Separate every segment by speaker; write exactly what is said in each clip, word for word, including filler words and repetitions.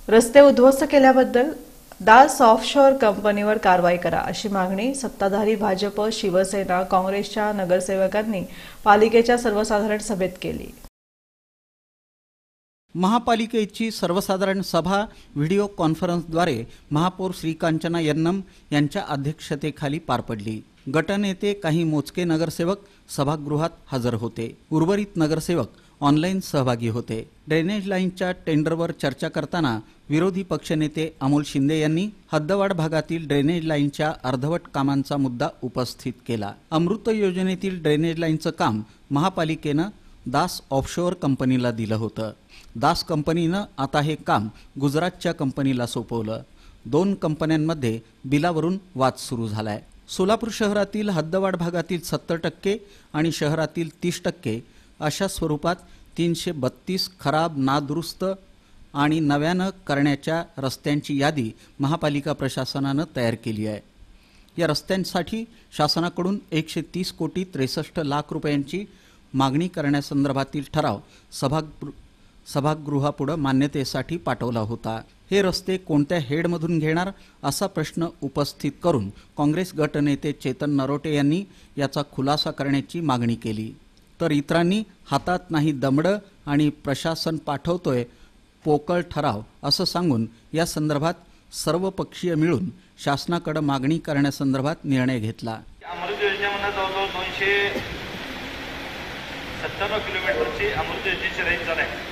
Speaker 1: रस्ते उद्ध्वस्त केल्याबद्दल दास ऑफशोर कंपनीवर कारवाई करा अशी मागणी सत्ताधारी भाजप, शिवसेना, काँग्रेसच्या नगरसेवकांनी पालिकेच्या सर्वसाधारण सभेत केली।
Speaker 2: महापालिकेची सर्वसाधारण सभा व्हिडिओ कॉन्फरन्सद्वारे महापौर श्रीकांचना यन्नम यांच्या अध्यक्षतेखाली पार पडली। गटनेते काही मोजके नगरसेवक सभागृहात हजर होते। उर्वरित नगरसेवक ऑनलाईन सहभागी होते। ड्रेनेज लाईनच्या टेंडरवर चर्चा करताना विरोधी पक्षनेते अमोल शिंदे यांनी हद्दवाढ भागातील ड्रेनेज लाईनच्या अर्धवट कामांचा मुद्दा उपस्थित केला। अमृत योजनेतील ड्रेनेज लाईनचं काम महापालिकेनं दास ऑफशोर कंपनीला दिलं होतं। दास कंपनीनं आता हे काम गुजरातच्या कंपनीला सोपवलं। दोन कंपन्यांमध्ये बिलावरून वाद सुरू झालाय। सोलापूर शहरातील हद्दवाढ भागातील सत्तर टक्के आणि शहरातील तीस टक्के अशा स्वरूपात तीनशे बत्तीस खराब, नादुरुस्त आणि नव्यानं करण्याच्या रस्त्यांची यादी महापालिका प्रशासनानं तयार केली आहे। या रस्त्यांसाठी शासनाकडून एकशे तीस कोटी त्रेसष्ट लाख रुपयांची मागणी करण्यासंदर्भातील ठराव सभागृह सभागृहापुढे मान्यतेसाठी पाठवला होता। हे रस्ते कोणत्या हेडमधून घेणार असा प्रश्न उपस्थित करून काँग्रेस गटनेते चेतन नरोटे यांनी याचा खुलासा करण्याची मागणी केली। तर इतरांनी हातात नाही दमडं आणि प्रशासन पाठवतोय पोकळ ठराव असं सांगून या संदर्भात सर्वपक्षीय मिळून शासनाकडे मागणी करण्यासंदर्भात निर्णय घेतला।
Speaker 3: अमृत योजनेमध्ये जवळजवळ दोनशे सत्त्याण्णव किलोमीटरची अमृत योजनेची रेंज झाली आहे।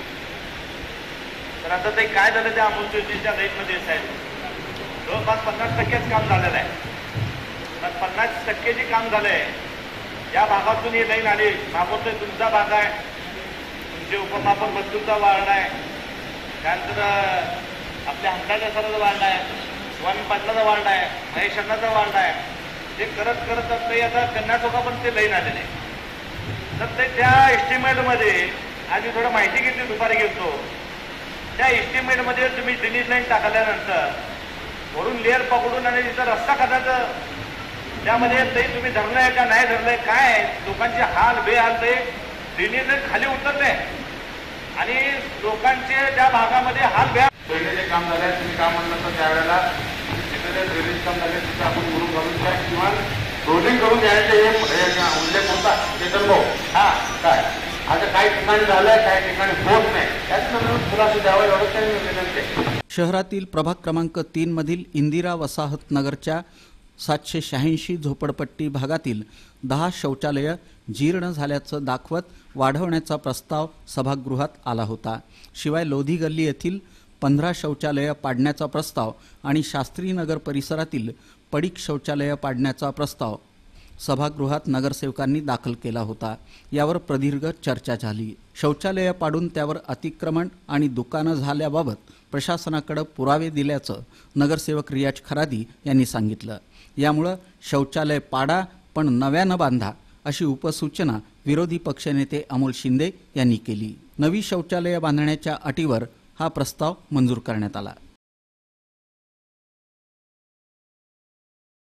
Speaker 3: तर आता ते काय झालं त्या अमृत योजनेच्या रेंजमध्ये साहेब जवळपास पन्नास टक्केच काम झालेलं आहे। पण पन्नास टक्के जे काम झालं आहे या भागातून ही लाईन आली। मागवतोय तुमचा भाग आहे, तुमचे उपमापन बदलूचा वार्ड आहे, त्यानंतर आपल्या हंडाच्या सराचा वार्ड आहे, स्वामी पाटलाचा वार्ड आहे, महेश अण्णाचा वार्ड आहे। ते करत करत ते आता कर्नाटका पण ते लाईन आलेले आहे। तर ते त्या एस्टिमेटमध्ये आधी थोडं माहिती घेतली, दुपारी घेतो त्या एस्टिमेटमध्ये तुम्ही ड्रेनेज लाईन टाकल्यानंतर वरून लेअर पकडून आणि तिथं रस्ता करण्याचं त्यामध्ये ते तुम्ही धरलंय का नाही धरलंय काय लोकांचे हाल बेहाल ते ड्रेनेज लाईन खाली उतरते आणि लोकांचे त्या भागामध्ये हाल बेहाल
Speaker 4: ड्रेनेजचे काम झाले। तुम्ही काम म्हणलं तर त्यावेळेला तिथे ड्रेनेज काम झाले तिथे आपण मुरुम घालून द्या किंवा रोलिंग करून द्यायचे हे उल्लेख होता चेतन भाऊ। हा काय आता काही ठिकाणी झालंय, काही ठिकाणी होत नाही, त्याच्यानंतर खुलासा द्यावा एवढं त्यांनी विनंती।
Speaker 2: शहरातील प्रभाग क्रमांक तीन मधील इंदिरा वसाहत नगरच्या सातशे शहाऐंशी झोपडपट्टी भागातील दहा शौचालय जीर्ण झाल्याचं दाखवत वाढवण्याचा प्रस्ताव सभागृहात आला होता। शिवाय लोधी गल्ली येथील पंधरा शौचालय पाडण्याचा प्रस्ताव आणि शास्त्री नगर परिसरातील पडीक शौचालय पाडण्याचा प्रस्ताव सभागृहात नगरसेवकांनी दाखल केला होता। यावर प्रदीर्घ चर्चा झाली। शौचालय पाडून त्यावर अतिक्रमण आणि दुकानं झाल्याबाबत प्रशासनाकडे पुरावे दिल्याचं नगरसेवक रियाज खरादी यांनी सांगितलं। यामुळे शौचालय पाडा पण नव्यानं बांधा अशी उपसूचना विरोधी पक्षनेते अमोल शिंदे यांनी केली। नवी शौचालय बांधण्याच्या अटीवर हा प्रस्ताव मंजूर करण्यात आला।